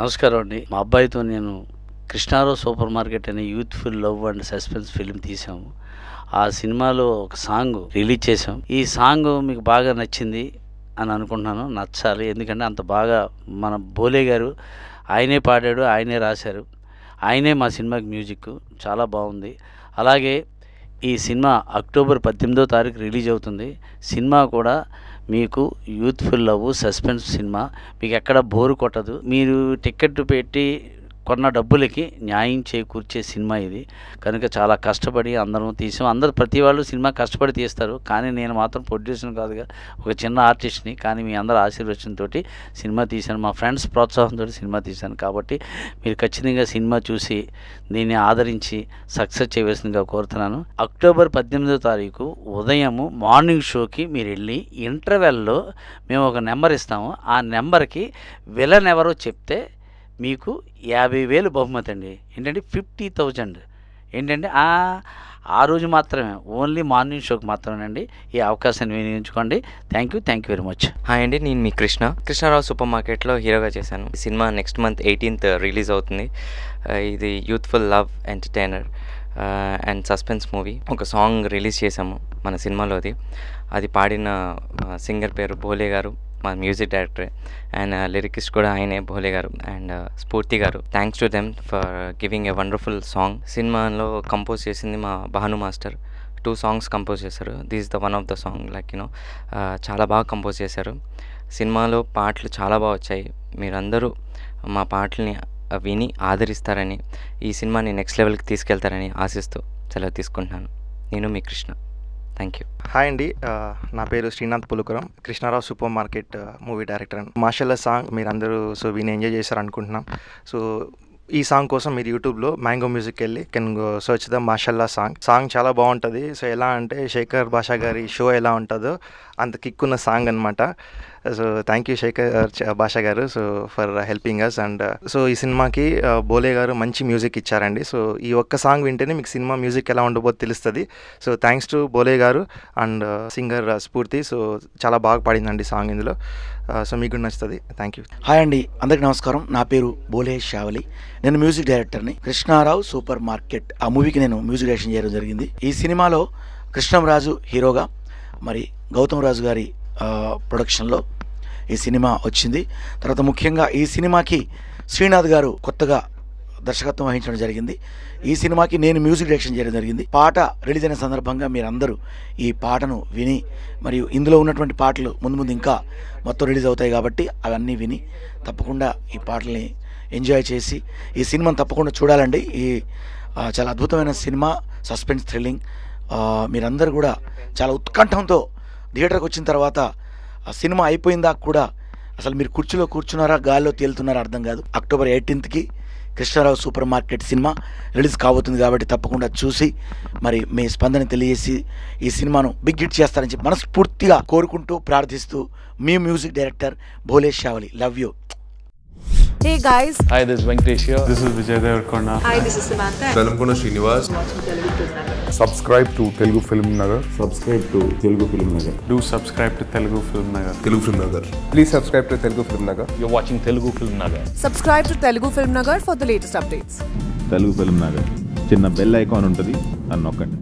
నమస్కారం అండి. మా అబ్బాయితో నేను కృష్ణారావు సూపర్ మార్కెట్ అనే youthful love and suspense film తీసాము. ఆ సినిమాలో ఒక సాంగ్ రిలీజ్ చేసాం. ఈ సాంగ్ మీకు బాగా నచ్చింది అని అనుకుంటున్నాను. నచ్చాలి, ఎందుకంటే అంత బాగా మన బోలే గారు ఆయనే పాడాడు, ఆయనే రాశారు, ఆయనే మా సినిమాకి మ్యూజిక్ చాలా బాగుంది. అలాగే ఈ సినిమా అక్టోబర్ 18వ తారీఖు రిలీజ్ అవుతుంది. సినిమా కూడా మీకు యూత్ఫుల్ లవ్ సస్పెన్స్ సినిమా, మీకు ఎక్కడ బోరు కొట్టదు. మీరు టికెట్ పెట్టి కొన్న డబ్బులకి న్యాయం చేకూర్చే సినిమా ఇది. కనుక చాలా కష్టపడి అందరం తీసాం. ప్రతి వాళ్ళు సినిమా కష్టపడి తీస్తారు, కానీ నేను మాత్రం ప్రొడ్యూసర్ కాదుగా, ఒక చిన్న ఆర్టిస్ట్ని. కానీ మీ అందరి ఆశీర్వచనంతో సినిమా తీశాను, మా ఫ్రెండ్స్ ప్రోత్సాహంతో సినిమా తీశాను. కాబట్టి మీరు ఖచ్చితంగా సినిమా చూసి దీన్ని ఆదరించి సక్సెస్ చేయవలసిందిగా కోరుతున్నాను. అక్టోబర్ 18వ తారీఖు ఉదయము మార్నింగ్ షోకి మీరు వెళ్ళి ఇంటర్వెల్లో మేము ఒక నెంబర్ ఇస్తాము. ఆ నెంబర్కి విలన్ ఎవరో చెప్తే మీకు 50,000 బహుమతి అండి. ఏంటంటే 50,000 ఏంటంటే ఆ రోజు మాత్రమే, ఓన్లీ మార్నింగ్ షోకి మాత్రమేనండి. ఈ అవకాశాన్ని వినియోగించుకోండి. Thank you very much. Hi అండి, నేను మీ కృష్ణారావు సూపర్ మార్కెట్లో హీరోగా చేశాను. Cinema next month 18th release అవుతుంది. ఇది youthful love entertainer and suspense movie. ఒక సాంగ్ రిలీజ్ చేశాము మన సినిమాలోది. అది పాడిన సింగర్ పేరు బోలే గారు, మా మ్యూజిక్ డైరెక్టర్, అండ్ లిరికిస్ట్ కూడా ఆయనే బోలే గారు అండ్ స్ఫూర్తి గారు. Thanks to them for giving a wonderful song. సినిమాలో కంపోజ్ చేసింది మా భాను మాస్టర్. 2 songs కంపోజ్ చేశారు. This the one of the song, like చాలా బాగా కంపోజ్ చేశారు. సినిమాలో పాటలు చాలా బాగా వచ్చాయి. మీరందరూ మా పాటల్ని విని ఆదరిస్తారని, ఈ సినిమాని నెక్స్ట్ లెవెల్కి తీసుకెళ్తారని ఆశిస్తూ సెలవు తీసుకుంటున్నాను. నేను మీ కృష్ణ. Thank you. హాయ్ అండి, నా పేరు Srinath Pulukuram, Krishnarao supermarket movie director. మాషల్లా సాంగ్ మీరు అందరూ విని ఎంజాయ్ చేశారు అనుకుంటున్నాం. ఈ సాంగ్ కోసం మీరు యూట్యూబ్లో మ్యాంగో మ్యూజిక్ వెళ్ళి కెన్ సర్చ్ ద మాషల్లా సాంగ్ చాలా బాగుంటుంది. ఎలా అంటే శేఖర్ భాషా గారి షో ఎలా ఉంటుందో అంత కిక్ ఉన్న సాంగ్ అనమాట. థ్యాంక్ యూ శేఖర్ భాషా గారు ఫర్ హెల్పింగ్ అస్. అండ్ ఈ సినిమాకి బోలే గారు మంచి మ్యూజిక్ ఇచ్చారండి. ఈ ఒక్క సాంగ్ వింటేనే మీకు సినిమా మ్యూజిక్ ఎలా ఉండబోతుందో తెలుస్తుంది. థ్యాంక్స్ టు బోలే గారు అండ్ సింగర్ స్ఫూర్తి. చాలా బాగా పాడిందండి సాంగ్ ఇందులో. మీకు నచ్చుతుంది. Thank you. హాయ్ అండి, అందరికీ నమస్కారం. నా పేరు బోలే షావలి, నేను మ్యూజిక్ డైరెక్టర్ని. కృష్ణారావు సూపర్ మార్కెట్ ఆ మూవీకి నేను మ్యూజిక్ డైరెక్షన్ చేయడం జరిగింది. ఈ సినిమాలో కృష్ణంరాజు హీరోగా, మరి గౌతమ్ రాజు గారి ప్రొడక్షన్లో ఈ సినిమా వచ్చింది. తర్వాత ముఖ్యంగా ఈ సినిమాకి శ్రీనాథ్ గారు కొత్తగా దర్శకత్వం వహించడం జరిగింది. ఈ సినిమాకి నేను మ్యూజిక్ డైరెక్షన్ చేయడం జరిగింది. పాట రిలీజ్ అయిన సందర్భంగా మీరందరూ ఈ పాటను విని, మరియు ఇందులో ఉన్నటువంటి పాటలు ముందు ఇంకా మొత్తం రిలీజ్ అవుతాయి కాబట్టి అవన్నీ విని తప్పకుండా ఈ పాటల్ని ఎంజాయ్ చేసి ఈ సినిమాని తప్పకుండా చూడాలండి. ఈ చాలా అద్భుతమైన సినిమా, సస్పెన్స్ థ్రిల్లింగ్. మీరందరూ కూడా చాలా ఉత్కంఠంతో థియేటర్కి వచ్చిన తర్వాత ఆ సినిమా అయిపోయిందా కూడా అసలు మీరు కుర్చీలో కూర్చున్నారా గాల్లో తేలుతున్నారా అర్థం కాదు. అక్టోబర్ 18కి కృష్ణారావు సూపర్ మార్కెట్ సినిమా రిలీజ్ కాబోతుంది కాబట్టి తప్పకుండా చూసి మరి మీ స్పందన తెలియజేసి ఈ సినిమాను బిగ్ హిట్ చేస్తారని చెప్పి మనస్ఫూర్తిగా కోరుకుంటూ ప్రార్థిస్తూ మీ music director Bole Shavali. Love you. Hey guys. Hi, this is Venkatesh here. This is Vijay Devarkonda. Hi, this is Samantha. Velamkonda Srinivas. Subscribe to Telugu Film Nagar. Subscribe to Telugu Film Nagar. Do subscribe to Telugu Film Nagar. Telugu Film Nagar. Please subscribe to Telugu Film Nagar. You're watching Telugu Film Nagar. Subscribe to Telugu Film Nagar for the latest updates. Telugu Film Nagar. చిన్న bell icon ఉంటుంది, అని నొక్కండి.